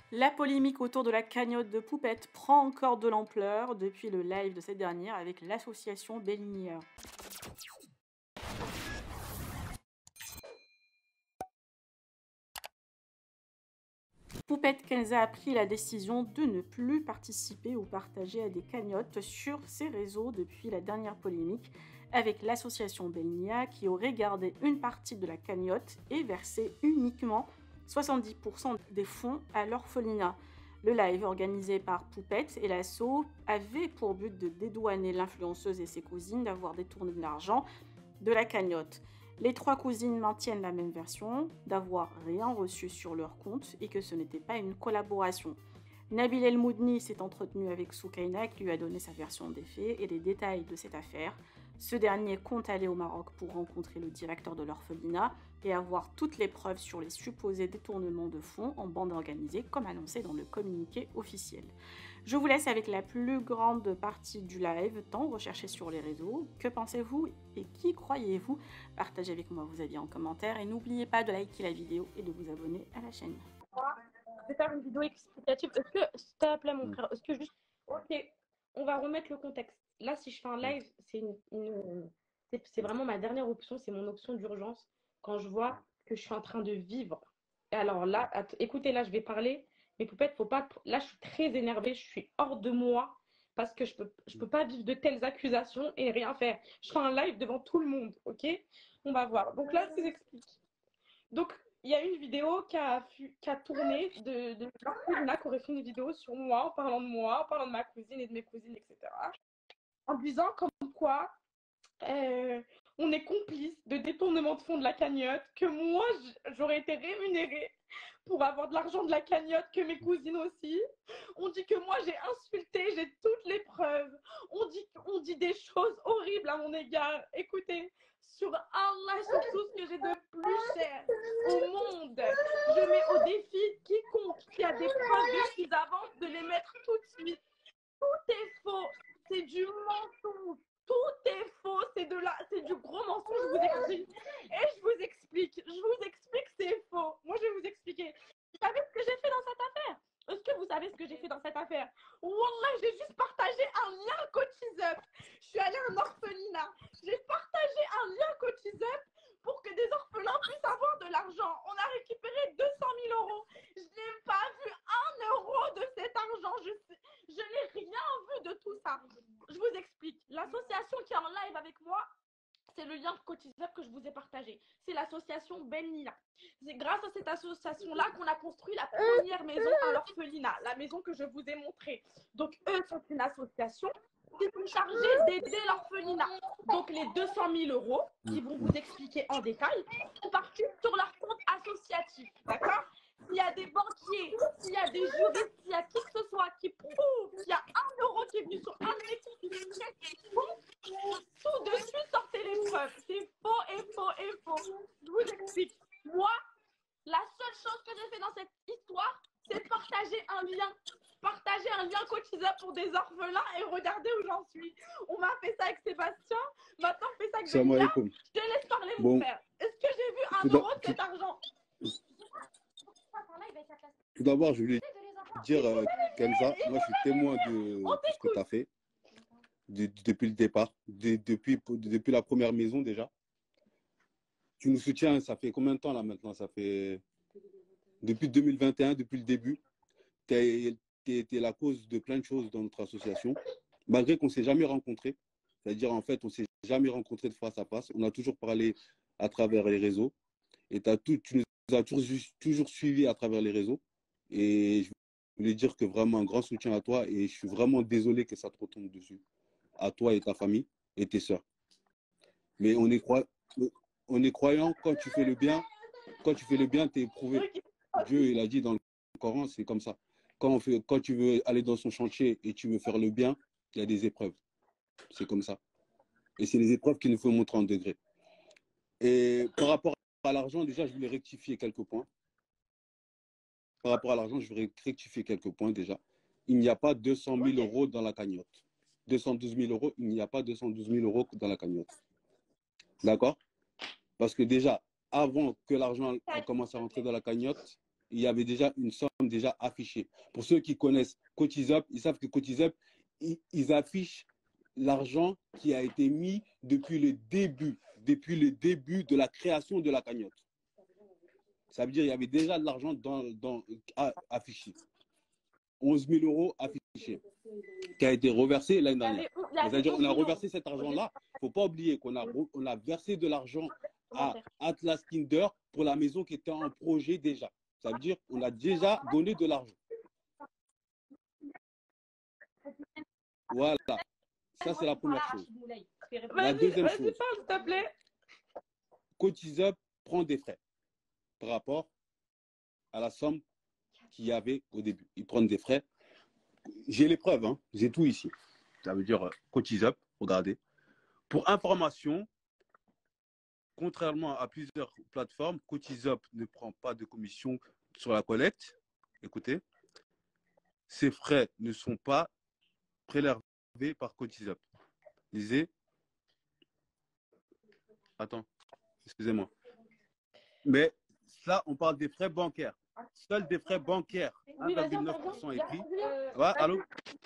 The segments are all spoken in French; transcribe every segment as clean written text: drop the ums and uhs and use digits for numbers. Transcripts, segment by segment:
La polémique autour de la cagnotte de Poupette prend encore de l'ampleur depuis le live de cette dernière avec l'association Bellinière. Poupette Kenza a pris la décision de ne plus participer ou partager à des cagnottes sur ses réseaux depuis la dernière polémique avec l'association Bellnia qui aurait gardé une partie de la cagnotte et versé uniquement 70% des fonds à l'orphelinat. Le live organisé par Poupette et l'asso avait pour but de dédouaner l'influenceuse et ses cousines d'avoir détourné de l'argent de la cagnotte. Les trois cousines maintiennent la même version, d'avoir rien reçu sur leur compte et que ce n'était pas une collaboration. Nabil El Moudni s'est entretenu avec Soukaina qui lui a donné sa version des faits et les détails de cette affaire. Ce dernier compte aller au Maroc pour rencontrer le directeur de l'orphelinat et avoir toutes les preuves sur les supposés détournements de fonds en bande organisée comme annoncé dans le communiqué officiel. Je vous laisse avec la plus grande partie du live, tant recherché sur les réseaux. Que pensez-vous et qui croyez-vous? Partagez avec moi vos avis en commentaire et n'oubliez pas de liker la vidéo et de vous abonner à la chaîne. Je vais faire une vidéo explicative. Est-ce que, s'il te plaît, mon frère, est-ce que juste. Ok, on va remettre le contexte. Là, si je fais un live, c'est vraiment ma dernière option, c'est mon option d'urgence quand je vois que je suis en train de vivre. Et alors là, écoutez, là, je vais parler, mais Poupette, faut pas. Là, je suis très énervée, je suis hors de moi parce que je peux pas vivre de telles accusations et rien faire. Je fais un live devant tout le monde, ok? On va voir. Donc là, je vous explique. Donc, il y a une vidéo qui a tourné de Marcelina qui aurait fait une vidéo sur moi, en parlant de moi, en parlant de ma cousine et de mes cousines, etc. En disant comme quoi euh, on est complice de détournement de fonds de la cagnotte, que moi j'aurais été rémunérée pour avoir de l'argent de la cagnotte, que mes cousines aussi. On dit que moi j'ai insulté, j'ai toutes les preuves. On dit des choses horribles à mon égard. Écoutez, sur Allah, sur tout ce que j'ai de plus cher au monde, je mets au défi quiconque qui a des preuves de ce qu'ils avancent de les mettre tout de suite. Tout est faux, c'est du mensonge. Tout est faux, c'est du gros mensonge, je vous explique. Et je vous explique, c'est faux. Moi, je vais vous expliquer. Vous savez ce que j'ai fait dans cette affaire? Est-ce que vous savez ce que j'ai fait dans cette affaire? Wallah, j'ai juste partagé un lien Cotizup. Je suis allée à un orphelinat. J'ai partagé un lien Cotizup pour que des orphelins puissent avoir de l'argent. On a récupéré 200 000 euros. Je n'ai pas vu un euro de cet argent. Je n'ai rien vu de tout ça. Je vous explique. L'association qui est en live avec moi, c'est le lien Cotizup que je vous ai partagé. C'est l'association Bellina. C'est grâce à cette association-là qu'on a construit la première maison à l'orphelinat, la maison que je vous ai montrée. Donc, eux sont une association qui sont chargés d'aider l'orphelinat. Donc, les 200 000 euros, qui vont vous expliquer en détail, sont partis sur leur compte associatif. D'accord? S'il y a des banquiers, s'il y a des juristes, s'il y a qui que ce soit qui prouve qu'il y a 1 euro qui est venu sur un de mes comptes, tout de suite sortez les preuves. C'est faux et faux et faux. Je vous explique. Moi, la seule chose que j'ai fait dans cette histoire, c'est de partager un lien. Partager un lien Cotizup pour des orphelins et regardez où j'en suis. On m'a fait ça avec Sébastien, maintenant on fait ça avec Belia. Je te laisse parler, mon frère. Est-ce que j'ai vu 1 euro de cet argent? Tout d'abord, je voulais dire, Kenza, moi je suis témoin de ce que tu as fait depuis le départ, depuis la première maison déjà. Tu nous soutiens, ça fait combien de temps là maintenant? Ça fait depuis 2021, depuis le début. Tu es la cause de plein de choses dans notre association, malgré qu'on ne s'est jamais rencontrés. C'est-à-dire, en fait, on ne s'est jamais rencontrés de face à face. On a toujours parlé à travers les réseaux. Et tu nous as toujours suivis à travers les réseaux. Et je voulais dire que vraiment un grand soutien à toi. Et je suis vraiment désolé que ça te retombe dessus. À toi et ta famille et tes sœurs. Mais on est croyant quand tu fais le bien. Quand tu fais le bien, tu es éprouvé. Dieu, il a dit dans le Coran, c'est comme ça. Quand tu veux aller dans son chantier et tu veux faire le bien, il y a des épreuves. C'est comme ça. Et c'est les épreuves qu'il nous faut montrer en degré. Et par rapport à l'argent, déjà, je voulais rectifier quelques points. Par rapport à l'argent, je voulais rectifier quelques points déjà. Il n'y a pas 200 000 euros dans la cagnotte. 212 000 euros, il n'y a pas 212 000 euros dans la cagnotte. D'accord? Parce que déjà, avant que l'argent commence à rentrer dans la cagnotte, il y avait déjà une somme déjà affichée. Pour ceux qui connaissent Cotiseup, ils savent que Cotiseup, ils affichent l'argent qui a été mis depuis le début de la création de la cagnotte. Ça veut dire qu'il y avait déjà de l'argent affiché. 11 000 euros affichés, qui a été reversé l'année dernière. C'est-à-dire qu'on a reversé cet argent-là. Il ne faut pas oublier qu'on a versé de l'argent à Atlas Kinder pour la maison qui était en projet déjà. Ça veut dire qu'on a déjà donné de l'argent. Voilà. Ça, c'est la première chose. La deuxième chose, s'il te plaît. Cotiseup prend des frais par rapport à la somme qu'il y avait au début. Ils prennent des frais. J'ai les preuves, hein. J'ai tout ici. Ça veut dire Cotiseup, regardez. Pour information, contrairement à plusieurs plateformes, Cotiseup ne prend pas de commission sur la collecte. Écoutez, ces frais ne sont pas prélevés par Cotiseup. Lisez. Attends, excusez-moi. Mais là, on parle des frais bancaires. Seuls des frais bancaires, 1,9% écrit. Ouais, allô?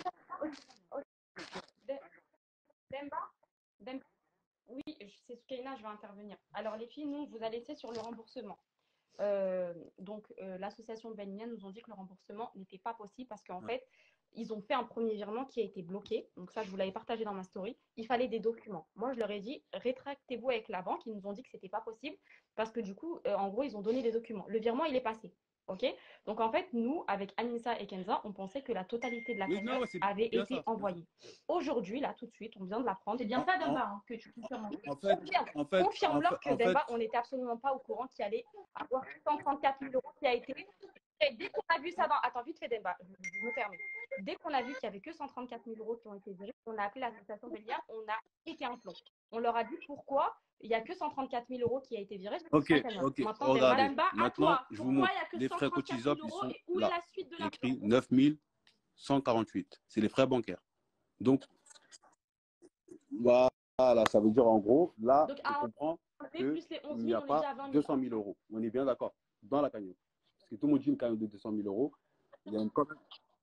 Oui, c'est Soukaina, je vais intervenir. Alors les filles, nous, vous a laissé sur le remboursement. L'association Bennia nous ont dit que le remboursement n'était pas possible parce qu'en fait, ils ont fait un premier virement qui a été bloqué. Donc ça, je vous l'avais partagé dans ma story. Il fallait des documents. Moi, je leur ai dit, rétractez-vous avec la banque. Ils nous ont dit que ce n'était pas possible parce que du coup, en gros, ils ont donné des documents. Le virement, il est passé. OK? Donc en fait, nous, avec Anissa et Kenza, on pensait que la totalité de la cagnotte avait été envoyée. Aujourd'hui, là, tout de suite, on vient de l'apprendre. C'est bien ça, Demba, hein, que tu confirmes. Confirme-leur que Demba, on n'était absolument pas au courant qu'il allait avoir 134 000 euros qui a été. Et dès qu'on a vu ça dans. Attends, vite fait, Demba, je me termine. Dès qu'on a vu qu'il n'y avait que 134 000 euros qui ont été virés, on a appelé l'association Bélia, on a été un plomb. On leur a dit pourquoi il n'y a que 134 000 euros qui a été viré. Ok. Maintenant, Regardez. Demba, Maintenant, je vous montre les frais Cotiseup, ils sont là. Écrit 9 148. C'est les frais bancaires. Donc, voilà, ça veut dire en gros, là, on comprend qu'il n'y a pas 200 000 euros. On est bien d'accord dans la cagnotte. Parce que tout le monde dit une cagnotte de 200 000 euros. Il y a une cagnotte.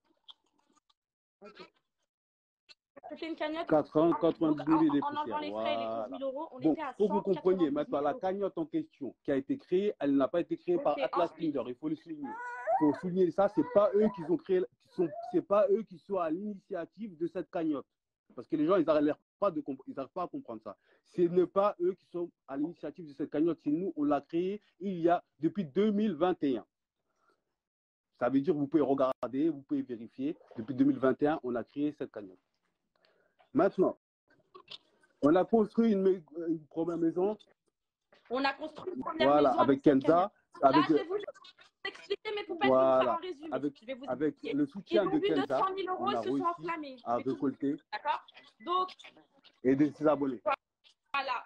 C'était une cagnotte 90 000 et des en enlevant les frais et les 11 000 euros, on était à 100 000 euros. Pour que vous compreniez, maintenant, la cagnotte en question qui a été créée, elle n'a pas été créée par Atlas Kinder. Il faut le souligner. Il faut souligner ça. C'est pas eux qui ont créé, c'est pas eux qui sont à l'initiative de cette cagnotte. Parce que les gens, ils n'arrivent pas à comprendre ça. Ce n'est pas eux qui sont à l'initiative de cette cagnotte. C'est nous, on l'a créée depuis 2021. Ça veut dire que vous pouvez regarder, vous pouvez vérifier. Depuis 2021, on a créé cette cagnotte. Maintenant, on a construit une première maison. On a construit une première maison avec Kenza. Là, je vais vous expliquer mes poupettes, voilà, pour faire un résumé. Avec le soutien de Kenza, 200 000 euros, on a se sont enflammés. à récolter. D'accord. Donc, et de ses abonnés. Voilà.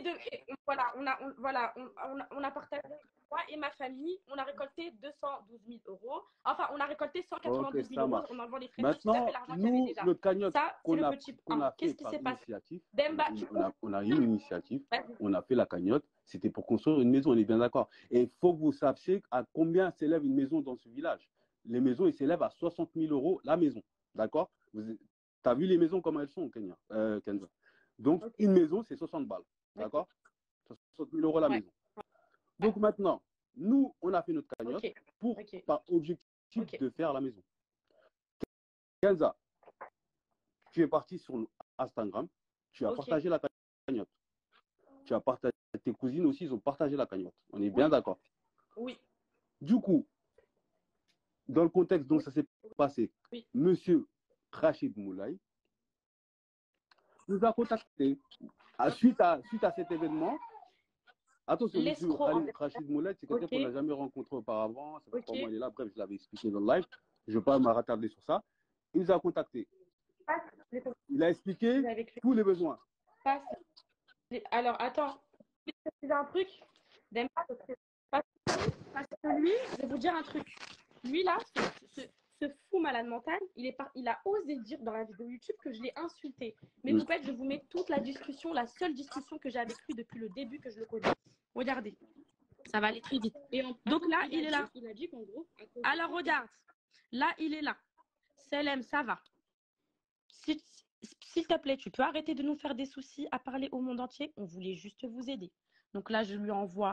On a partagé, moi et ma famille, on a récolté 212 000 euros. Enfin, on a récolté 192 000 euros en enlevant les frais. Maintenant, nous, le cagnotte qu'on a fait Qu'est-ce qui s'est passé? On a eu une initiative, on a fait la cagnotte, c'était pour construire une maison, on est bien d'accord. Et il faut que vous sachiez à combien s'élève une maison dans ce village. Les maisons, ils s'élèvent à 60 000 euros la maison, d'accord? Tu as vu les maisons comment elles sont au Kenya, Kenza? Donc, une maison, c'est 60 balles. D'accord? 60 000 euros la maison. Donc, maintenant, nous, on a fait notre cagnotte par objectif de faire la maison. Kenza, tu es parti sur Instagram, tu as partagé la cagnotte. Tu as partagé, tes cousines aussi, ils ont partagé la cagnotte. On est bien d'accord? Oui. Du coup, dans le contexte dont ça s'est passé, Monsieur Rachid Moulay nous a contacté suite à cet événement. Attention, monsieur Rachid Moulay, c'est quelqu'un qu'on n'a jamais rencontré auparavant. Ça fait 3 mois, il est là. Bref, je l'avais expliqué dans le live. Je ne vais pas me rattarder sur ça. Il nous a contacté. Il a expliqué tous les besoins. Alors, attends. C'est un truc. Parce que lui, je vais vous dire un truc. Lui, là, ce fou malade mental, il a osé dire dans la vidéo YouTube que je l'ai insulté. Mais vous faites, je vous mets toute la discussion, la seule discussion que j'ai avec lui depuis le début que je le connais. Regardez. Ça va aller très vite. Et en Donc attends, là, il est là. il a dit qu'en gros, à cause de Alors ça, regarde, là, il est là. Selem, ça va. S'il te plaît, tu peux arrêter de nous faire des soucis à parler au monde entier. On voulait juste vous aider. Donc là, je lui envoie